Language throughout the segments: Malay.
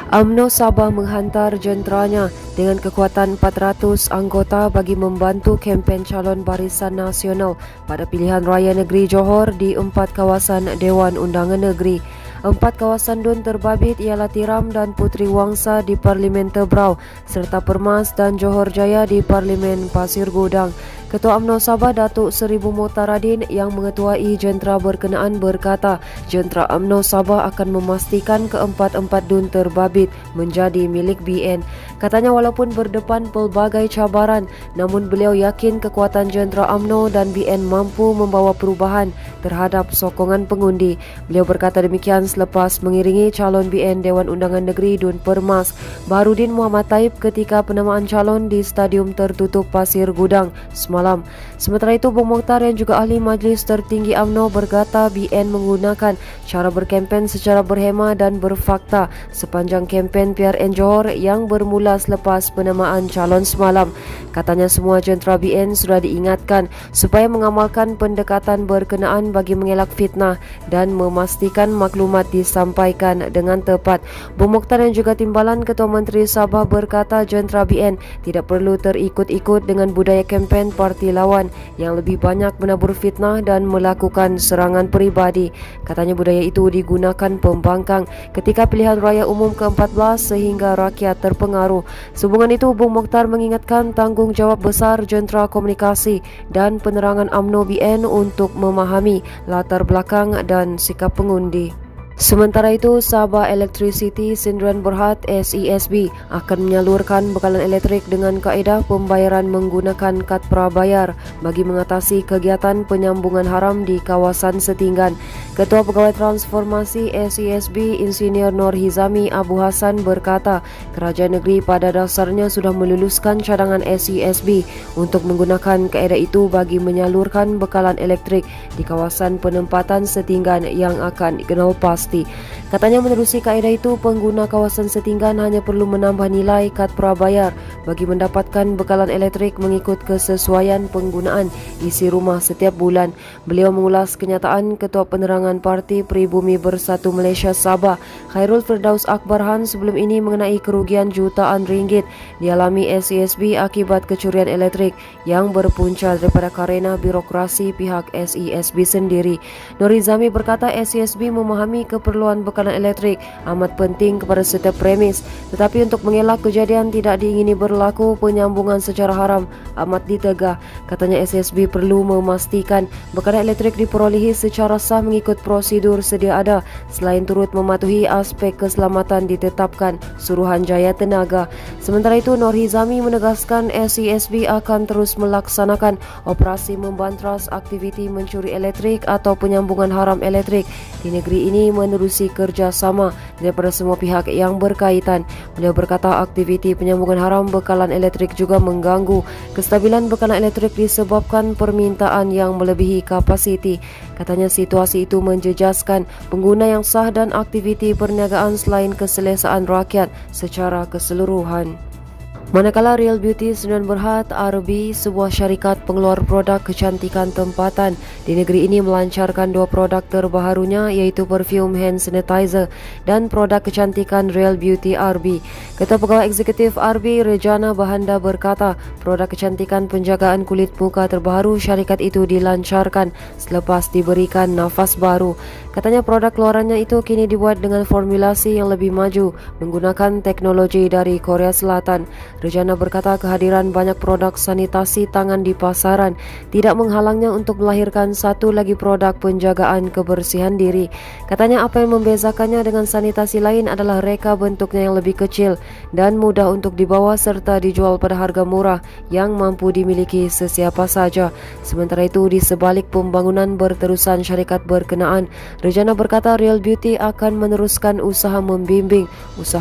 UMNO Sabah menghantar jenteranya dengan kekuatan 400 anggota bagi membantu kempen calon Barisan Nasional pada pilihan raya negeri Johor di 4 kawasan Dewan Undangan Negeri. 4 kawasan DUN terbabit ialah Tiram dan Puteri Wangsa di Parlimen Tebrau serta Permas dan Johor Jaya di Parlimen Pasir Gudang. Ketua UMNO Sabah Datuk Seribu Motaradin yang mengetuai jentera berkenaan berkata, jentera UMNO Sabah akan memastikan keempat-empat DUN terbabit menjadi milik BN. Katanya walaupun berdepan pelbagai cabaran, namun beliau yakin kekuatan jentera UMNO dan BN mampu membawa perubahan terhadap sokongan pengundi. Beliau berkata demikian selepas mengiringi calon BN Dewan Undangan Negeri DUN Permas, Baharudin Muhammad Taib ketika penamaan calon di Stadium Tertutup Pasir Gudang semalam. Sementara itu, Bung Mokhtar yang juga ahli Majlis Tertinggi UMNO berkata BN menggunakan cara berkempen secara berhema dan berfakta sepanjang kempen PRN Johor yang bermula selepas penamaan calon semalam. Katanya semua jentera BN sudah diingatkan supaya mengamalkan pendekatan berkenaan bagi mengelak fitnah dan memastikan maklumat disampaikan dengan tepat. Bung Mokhtar yang juga timbalan Ketua Menteri Sabah berkata jentera BN tidak perlu terikut-ikut dengan budaya kempen parti lawan yang lebih banyak menabur fitnah dan melakukan serangan peribadi. Katanya budaya itu digunakan pembangkang ketika pilihan raya umum ke-14 sehingga rakyat terpengaruh. Sehubungan itu, Bung Mokhtar mengingatkan tanggungjawab besar jentera komunikasi dan penerangan UMNO BN untuk memahami latar belakang dan sikap pengundi. Sementara itu, Sabah Electricity Sdn Bhd SESB akan menyalurkan bekalan elektrik dengan kaedah pembayaran menggunakan kad prabayar bagi mengatasi kegiatan penyambungan haram di kawasan Setinggan. Ketua Pegawai Transformasi SESB Insinyur Nur Hizami Abu Hassan berkata, kerajaan negeri pada dasarnya sudah meluluskan cadangan SESB untuk menggunakan kaedah itu bagi menyalurkan bekalan elektrik di kawasan penempatan Setinggan yang akan dikenal pasti. Katanya menerusi kaedah itu, pengguna kawasan Setinggan hanya perlu menambah nilai kad prabayar bagi mendapatkan bekalan elektrik mengikut kesesuaian penggunaan isi rumah setiap bulan. Beliau mengulas kenyataan Ketua Penerangan Parti Pribumi Bersatu Malaysia Sabah Khairul Firdaus Akbar Han sebelum ini mengenai kerugian jutaan ringgit dialami SESB akibat kecurian elektrik yang berpunca daripada karena birokrasi pihak SESB sendiri. Nur Hizami berkata SESB memahami keperluan bekalan elektrik amat penting kepada setiap premis, tetapi untuk mengelak kejadian tidak diingini berlaku penyambungan secara haram amat ditegah. Katanya SESB perlu memastikan bekalan elektrik diperolehi secara sah mengikut prosedur sedia ada, selain turut mematuhi aspek keselamatan ditetapkan Suruhanjaya Tenaga. Sementara itu, Nur Hizami menegaskan SESB akan terus melaksanakan operasi membantras aktiviti mencuri elektrik atau penyambungan haram elektrik di negeri ini menerusi kerjasama daripada semua pihak yang berkaitan. Beliau berkata aktiviti penyambungan haram bekalan elektrik juga mengganggu kestabilan bekalan elektrik disebabkan permintaan yang melebihi kapasiti. Katanya situasi itu menjejaskan pengguna yang sah dan aktiviti perniagaan selain keselesaan rakyat secara keseluruhan. Manakala Real Beauty Sdn Bhd RB, sebuah syarikat pengeluar produk kecantikan tempatan di negeri ini melancarkan 2 produk terbarunya iaitu perfume hand sanitizer dan produk kecantikan Real Beauty RB. Ketua Pegawai Eksekutif RB Rejana Bahanda berkata produk kecantikan penjagaan kulit muka terbaru syarikat itu dilancarkan selepas diberikan nafas baru. Katanya produk keluarannya itu kini dibuat dengan formulasi yang lebih maju menggunakan teknologi dari Korea Selatan. Rejana berkata kehadiran banyak produk sanitasi tangan di pasaran tidak menghalangnya untuk melahirkan satu lagi produk penjagaan kebersihan diri. Katanya apa yang membezakannya dengan sanitasi lain adalah reka bentuknya yang lebih kecil dan mudah untuk dibawa serta dijual pada harga murah yang mampu dimiliki sesiapa saja. Sementara itu, di sebalik pembangunan berterusan syarikat berkenaan, Rejana berkata Real Beauty akan meneruskan usaha membimbing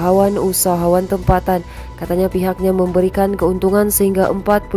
usahawan tempatan. Katanya pihaknya memberikan keuntungan sehingga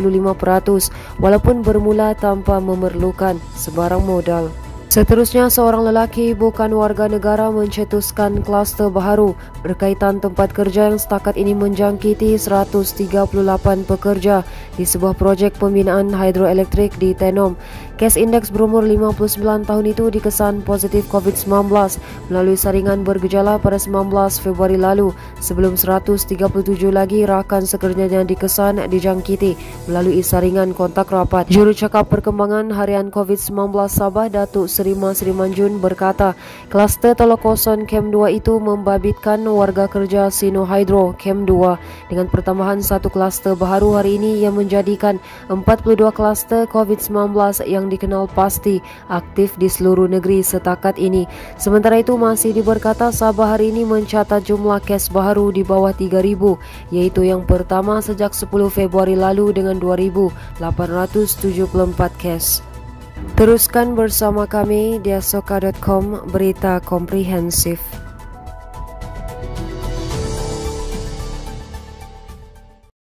45% walaupun bermula tanpa memerlukan sebarang modal. Seterusnya, seorang lelaki bukan warga negara mencetuskan kluster baharu berkaitan tempat kerja yang setakat ini menjangkiti 138 pekerja di sebuah projek pembinaan hidroelektrik di Tenom. Kes indeks berumur 59 tahun itu dikesan positif COVID-19 melalui saringan bergejala pada 19 Februari lalu, sebelum 137 lagi rakan sekerjanya dikesan dijangkiti melalui saringan kontak rapat. Jurucakap Perkembangan Harian COVID-19 Sabah, Datuk Seri Mas Rimanjun berkata, kluster Tolokoson Kem 2 itu membabitkan warga kerja Sino Hydro Kem 2 dengan pertambahan satu kluster baru hari ini yang menjadikan 42 kluster COVID-19 yang dikenal pasti aktif di seluruh negeri setakat ini. Sementara itu masih diberkata Sabah hari ini mencatat jumlah kes baru di bawah 3,000, yaitu yang pertama sejak 10 Februari lalu dengan 2,874 kes. Teruskan bersama kami di asoka.com, berita komprehensif.